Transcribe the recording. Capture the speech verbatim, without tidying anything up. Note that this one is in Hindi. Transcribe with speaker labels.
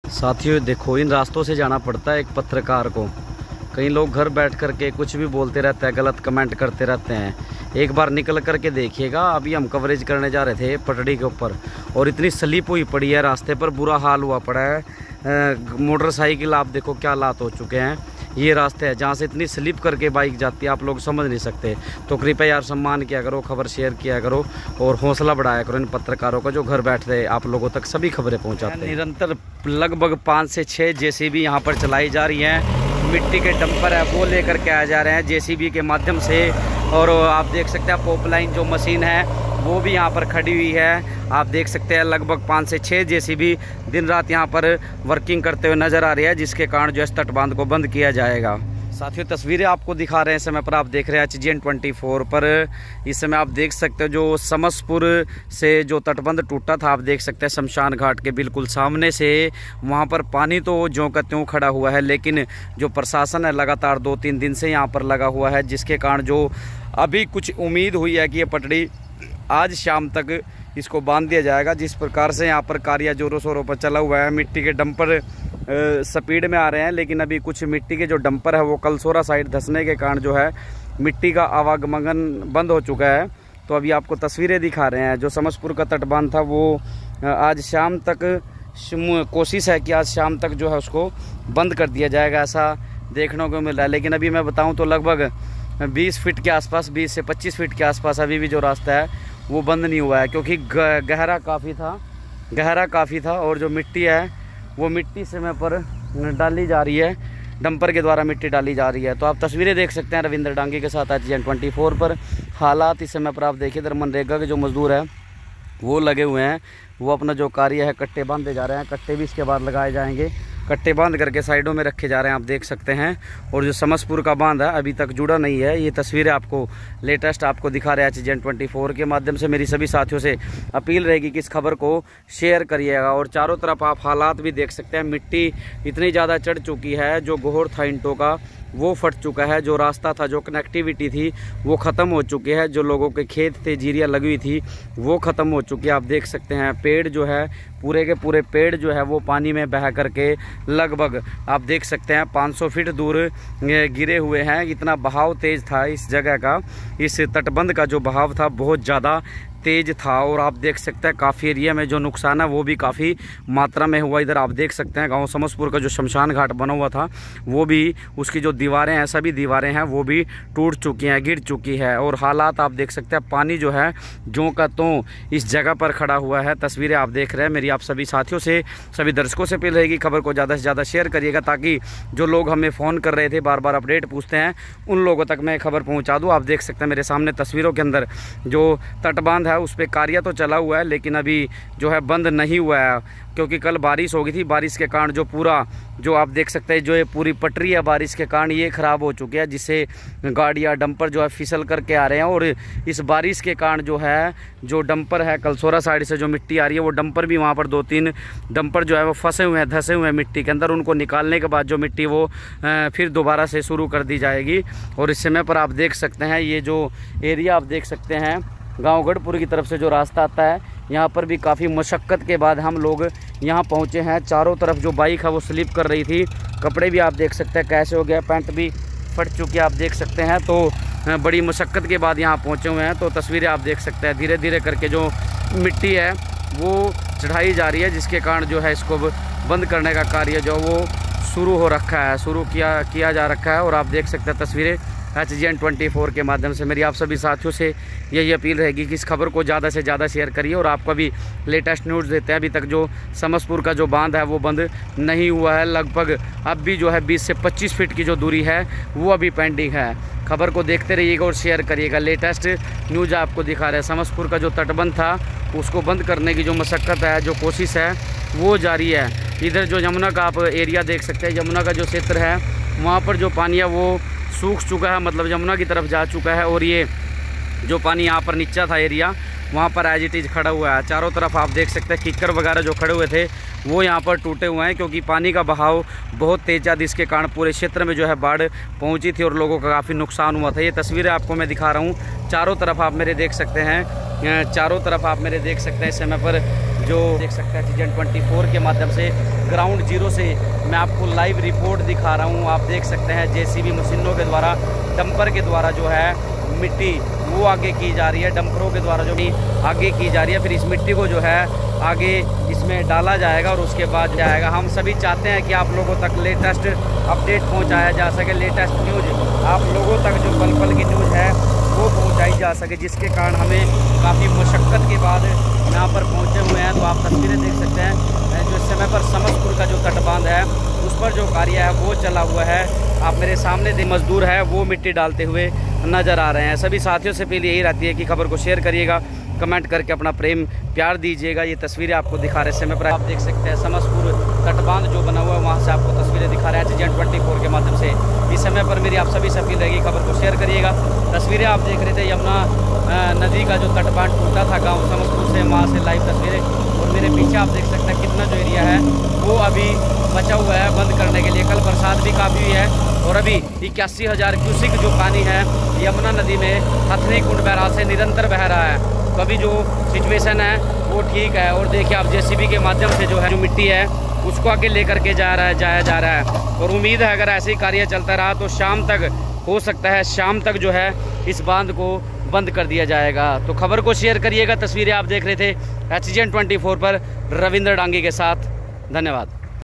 Speaker 1: साथियों देखो, इन रास्तों से जाना पड़ता है एक पत्रकार को। कई लोग घर बैठ कर के कुछ भी बोलते रहते हैं, गलत कमेंट करते रहते हैं। एक बार निकल कर के देखिएगा। अभी हम कवरेज करने जा रहे थे पटड़ी के ऊपर और इतनी स्लिप हुई पड़ी है रास्ते पर, बुरा हाल हुआ पड़ा है। मोटरसाइकिल आप देखो क्या हालात हो चुके हैं। ये रास्ते है जहाँ से इतनी स्लिप करके बाइक जाती है, आप लोग समझ नहीं सकते। तो कृपया यार सम्मान किया करो, खबर शेयर किया करो और हौसला बढ़ाया करो इन पत्रकारों का जो घर बैठते आप लोगों तक सभी खबरें पहुँचाते हैं। निरंतर लगभग पाँच से छः जेसीबी यहाँ पर चलाई जा रही हैं। मिट्टी के डंपर है वो लेकर के आ जा रहे हैं जेसीबी के माध्यम से। और आप देख सकते हैं पॉपलाइन जो मशीन है वो भी यहाँ पर खड़ी हुई है। आप देख सकते हैं लगभग पाँच से छः जेसीबी दिन रात यहाँ पर वर्किंग करते हुए नज़र आ रही है, जिसके कारण जो है तटबांध को बंद किया जाएगा। साथियों तस्वीरें आपको दिखा रहे हैं इस समय पर, आप देख रहे हैं H G N twenty four पर। इस समय आप देख सकते हो जो समसपुर से जो तटबंध टूटा था, आप देख सकते हैं शमशान घाट के बिल्कुल सामने से वहाँ पर पानी तो ज्यों का त्यों खड़ा हुआ है, लेकिन जो प्रशासन है लगातार दो तीन दिन से यहाँ पर लगा हुआ है, जिसके कारण जो अभी कुछ उम्मीद हुई है कि ये पटड़ी आज शाम तक इसको बांध दिया जाएगा। जिस प्रकार से यहाँ पर कार्य जोरों शोरों पर चला हुआ है, मिट्टी के डंपर स्पीड में आ रहे हैं, लेकिन अभी कुछ मिट्टी के जो डंपर है वो कलसोरा साइड धंसने के कारण जो है मिट्टी का आवागमन बंद हो चुका है। तो अभी आपको तस्वीरें दिखा रहे हैं। जो समसपुर का तटबांध था वो आज शाम तक कोशिश है कि आज शाम तक जो है उसको बंद कर दिया जाएगा, ऐसा देखने को मिल रहा है। लेकिन अभी मैं बताऊँ तो लगभग बीस फीट के आसपास, बीस से पच्चीस फीट के आसपास अभी भी जो रास्ता है वो बंद नहीं हुआ है, क्योंकि गहरा काफ़ी था गहरा काफ़ी था और जो मिट्टी है वो मिट्टी समय पर डाली जा रही है, डंपर के द्वारा मिट्टी डाली जा रही है। तो आप तस्वीरें देख सकते हैं रविंद्र डांगी के साथ H G N twenty four पर। हालात इस समय पर आप देखिए, इधर मनरेगा के जो मजदूर है वो लगे हुए हैं, वो अपना जो कार्य है कट्टे बांधे जा रहे हैं। कट्टे भी इसके बाद लगाए जाएंगे, कट्टे बांध करके साइडों में रखे जा रहे हैं, आप देख सकते हैं। और जो समसपुर का बांध है अभी तक जुड़ा नहीं है। ये तस्वीरें आपको लेटेस्ट आपको दिखा रहे हैं H G N twenty four के माध्यम से। मेरी सभी साथियों से अपील रहेगी कि इस खबर को शेयर करिएगा। और चारों तरफ आप हालात भी देख सकते हैं, मिट्टी इतनी ज़्यादा चढ़ चुकी है, जो गोहर था ईंटों का वो फट चुका है, जो रास्ता था, जो कनेक्टिविटी थी वो ख़त्म हो चुकी है, जो लोगों के खेत थे, जीरियाँ लगी हुई थी वो ख़त्म हो चुकी है। आप देख सकते हैं पेड़ जो है पूरे के पूरे पेड़ जो है वो पानी में बह करके लगभग आप देख सकते हैं पाँच सौ फीट दूर गिरे हुए हैं। इतना बहाव तेज़ था इस जगह का, इस तटबंध का जो बहाव था बहुत ज़्यादा तेज था। और आप देख सकते हैं काफ़ी एरिया में जो नुकसान है वो भी काफ़ी मात्रा में हुआ। इधर आप देख सकते हैं गांव समसपुर का जो शमशान घाट बना हुआ था वो भी, उसकी जो दीवारें हैं सभी दीवारें हैं वो भी टूट चुकी हैं, गिर चुकी है। और हालात आप देख सकते हैं, पानी जो है ज्यों का त्यों इस जगह पर खड़ा हुआ है। तस्वीरें आप देख रहे हैं। मेरी आप सभी साथियों से, सभी दर्शकों से अपील रहेगी खबर को ज़्यादा से ज़्यादा शेयर करिएगा, ताकि जो लोग हमें फ़ोन कर रहे थे बार बार अपडेट पूछते हैं उन लोगों तक मैं खबर पहुँचा दूँ। आप देख सकते हैं मेरे सामने तस्वीरों के अंदर जो तटबांध है उस पर कार्य तो चला हुआ है, लेकिन अभी जो है बंद नहीं हुआ है, क्योंकि कल बारिश हो गई थी। बारिश के कारण जो पूरा जो आप देख सकते हैं जो ये पूरी पटरी है बारिश के कारण ये ख़राब हो चुकी है, जिससे गाड़ियाँ डंपर जो है फिसल करके आ रहे हैं। और इस बारिश के कारण जो है जो डंपर है कलसोरा साइड से जो मिट्टी आ रही है वो डंपर भी वहाँ पर दो तीन डंपर जो है वो फंसे हुए हैं, धंसे हुए हैं मिट्टी के अंदर। उनको निकालने के बाद जो मिट्टी वो फिर दोबारा से शुरू कर दी जाएगी। और इस समय पर आप देख सकते हैं ये जो एरिया आप देख सकते हैं गांव गढ़पुर की तरफ से जो रास्ता आता है, यहाँ पर भी काफ़ी मशक्क़त के बाद हम लोग यहाँ पहुँचे हैं। चारों तरफ जो बाइक है वो स्लिप कर रही थी, कपड़े भी आप देख सकते हैं कैसे हो गया, पैंट भी फट चुकी है आप देख सकते हैं। तो बड़ी मशक्क़त के बाद यहाँ पहुँचे हुए हैं। तो तस्वीरें आप देख सकते हैं धीरे धीरे करके जो मिट्टी है वो चढ़ाई जा रही है, जिसके कारण जो है इसको बंद करने का कार्य जो वो शुरू हो रखा है, शुरू किया किया जा रखा है। और आप देख सकते हैं तस्वीरें H G N twenty four के माध्यम से। मेरी आप सभी साथियों से यही अपील रहेगी कि इस खबर को ज़्यादा से ज़्यादा शेयर करिए और आपको भी लेटेस्ट न्यूज़ देते हैं। अभी तक जो समसपुर का जो बांध है वो बंद नहीं हुआ है, लगभग अब भी जो है बीस से पच्चीस फीट की जो दूरी है वो अभी पेंडिंग है। खबर को देखते रहिएगा और शेयर करिएगा। लेटेस्ट न्यूज़ आपको दिखा रहे हैं। समसपुर का जो तटबंध था उसको बंद करने की जो मशक्क़त है, जो कोशिश है वो जारी है। इधर जो यमुना का आप एरिया देख सकते हैं, यमुना का जो क्षेत्र है वहाँ पर जो पानी है वो सूख चुका है, मतलब यमुना की तरफ जा चुका है। और ये जो पानी यहाँ पर नीचा था एरिया वहाँ पर एज इट इज़ खड़ा हुआ है। चारों तरफ आप देख सकते हैं कीकर वगैरह जो खड़े हुए थे वो यहाँ पर टूटे हुए हैं, क्योंकि पानी का बहाव बहुत तेज था, जिसके कारण पूरे क्षेत्र में जो है बाढ़ पहुँची थी और लोगों का काफ़ी नुकसान हुआ था। ये तस्वीरें आपको मैं दिखा रहा हूँ। चारों तरफ आप मेरे देख सकते हैं, चारों तरफ आप मेरे देख सकते हैं इस समय पर जो देख सकते हैं H G N twenty four के माध्यम से ग्राउंड जीरो से मैं आपको लाइव रिपोर्ट दिखा रहा हूँ। आप देख सकते हैं जेसीबी मशीनों के द्वारा, डंपर के द्वारा जो है मिट्टी वो आगे की जा रही है, डंपरों के द्वारा जो भी आगे की जा रही है। फिर इस मिट्टी को जो है आगे इसमें डाला जाएगा और उसके बाद जाएगा। हम सभी चाहते हैं कि आप लोगों तक लेटेस्ट अपडेट पहुंचाया जा सके, लेटेस्ट न्यूज़ आप लोगों तक जो पल पल की न्यूज़ है वो पहुंचाई जा सके, जिसके कारण हमें काफ़ी मशक्क़त के बाद यहाँ पर पहुँचे हुए हैं। तो आप तस्वीरें देख सकते हैं जो इस समय पर समस्तपुर का जो तटबांध है उस पर जो कार्य है वो चला हुआ है। आप मेरे सामने दिन मजदूर है वो मिट्टी डालते हुए नज़र आ रहे हैं। सभी साथियों से पहले यही रहती है कि खबर को शेयर करिएगा, कमेंट करके अपना प्रेम प्यार दीजिएगा। ये तस्वीरें आपको दिखा रहे समय पर आप देख सकते हैं समस्तपुर तटबांध जो बना हुआ है वहाँ से आपको तस्वीरें दिखा रहे हैं H G N twenty four के माध्यम से। इस समय पर मेरी आप सभी से अपील रहेगी, खबर को शेयर करिएगा। तस्वीरें आप देख रहे थे यमुना नदी का जो तटबांध टूटा था गाँव समस्तपुर से, वहाँ से लाइव तस्वीरें। और मेरे पीछे आप देख सकते हैं कितना जो एरिया है वो अभी बचा हुआ है बंद करने के लिए। कल बरसात भी काफ़ी हुई है और अभी इक्यासी हज़ार क्यूसिक जो पानी है यमुना नदी में हथनी कुंड बैराज से निरंतर बह रहा है। तो अभी जो सिचुएशन है वो ठीक है। और देखिए आप जेसीबी के माध्यम से जो है जो मिट्टी है उसको आगे लेकर के जा रहा है जाया जा रहा है। और उम्मीद है अगर ऐसे ही कार्य चलता रहा तो शाम तक हो सकता है शाम तक जो है इस बांध को बंद कर दिया जाएगा। तो खबर को शेयर करिएगा। तस्वीरें आप देख रहे थे H G N twenty four पर रविंद्र डांगी के साथ। धन्यवाद।